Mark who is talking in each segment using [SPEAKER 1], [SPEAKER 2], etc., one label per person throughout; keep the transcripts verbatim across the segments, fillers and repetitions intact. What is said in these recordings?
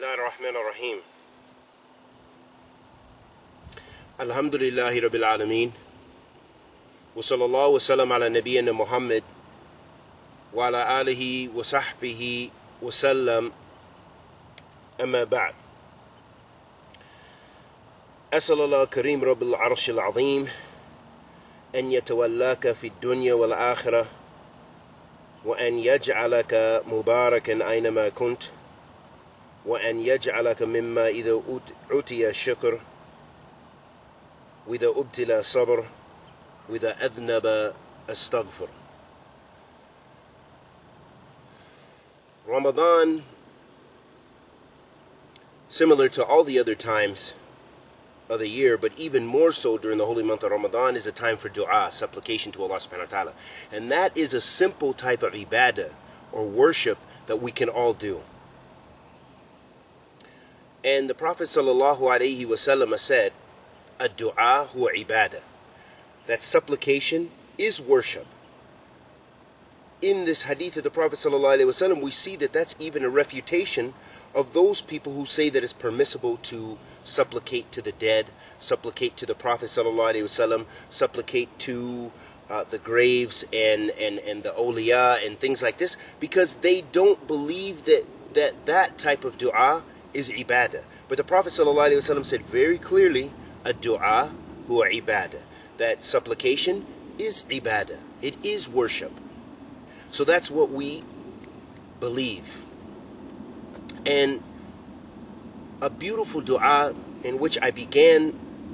[SPEAKER 1] الله الرحمن الرحيم. الحمد لله رب العالمين، وصلى الله وسلم على نبينا محمد وعلى آله وصحبه وسلم. أما بعد، أسأل الله الكريم رب العرش العظيم أن يتولاك في الدنيا والآخرة، وأن يجعلك مباركا أينما كنت، وأن يجعلك مما إذا أوتي الشكر، وإذا أبتلى صبر، وإذا أذنب استغفر. Ramadan, similar to all the other times of the year, but even more so during the holy month of Ramadan, is a time for dua, supplication to Allah subhanahu wa ta'ala. And that is a simple type of ibadah or worship that we can all do. And the Prophet sallallahu alaihi wasallam said, "Ad-du'a huwa ibadah." That supplication is worship. In this hadith of the Prophet sallallahu alaihi wasallam, we see that that's even a refutation of those people who say that it's permissible to supplicate to the dead, supplicate to the Prophet sallallahu alaihi wasallam, supplicate to uh, the graves and, and, and the awliya and things like this, because they don't believe that that, that type of dua is ibadah. But the Prophet sallallahu alaihi wasallam said very clearly, "Ad-du'a huwa ibadah." That supplication is ibadah. It is worship. So that's what we believe. And a beautiful dua in which I began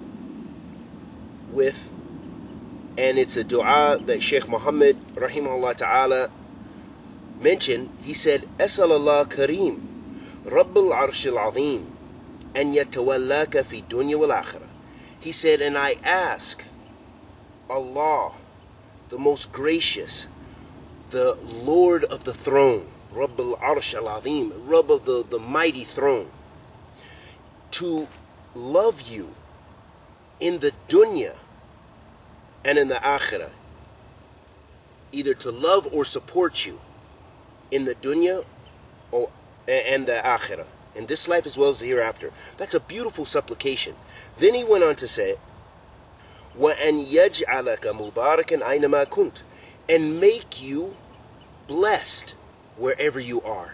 [SPEAKER 1] with, and it's a dua that Shaykh Muhammad rahimahullah ta'ala mentioned. He said, "As'al Allah Kareem Rabbul Arshil Azim an yatawallaka fi dunya wal akhirah." He said, and I ask Allah, the most gracious, the Lord of the throne, Rabbul Arsh al-Azim, Rabb of the, the mighty throne, to love you in the dunya and in the akhirah. Either to love or support you in the dunya or, and the akhirah, in this life as well as the hereafter. That's a beautiful supplication. Then he went on to say, وَأَنْ يَجْعَلَكَ مُبَارَكًا أَيْنَمَا كُنْتَ, and make you blessed wherever you are.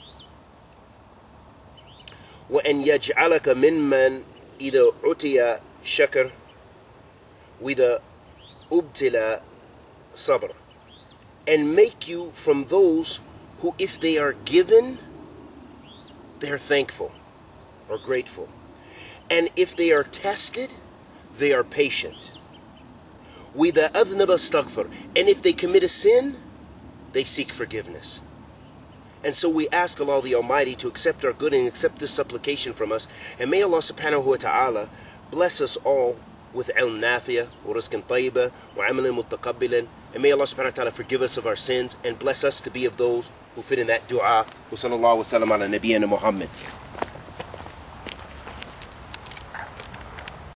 [SPEAKER 1] وَأَنْ يَجْعَلَكَ مِمَّنْ إِذَا عُتِيَ شَكَرْ وَإِذَا أُبْتِلَى صَبْرٍ, and make you from those who, if they are given, they are thankful or grateful, and if they are tested, they are patient. وَإِذَا أَذْنَبَ اسْتَغْفَرَ, and if they commit a sin, they seek forgiveness. And so we ask Allah the Almighty to accept our good and accept this supplication from us. And may Allah subhanahu wa ta'ala bless us all with ilm nafiya, wa rizqan tayyiba, wa amalan mutaqabbilan. And may Allah subhanahu wa ta'ala forgive us of our sins and bless us to be of those who fit in that dua. Wa sallallahu wa sallam ala nabiyyina Muhammad.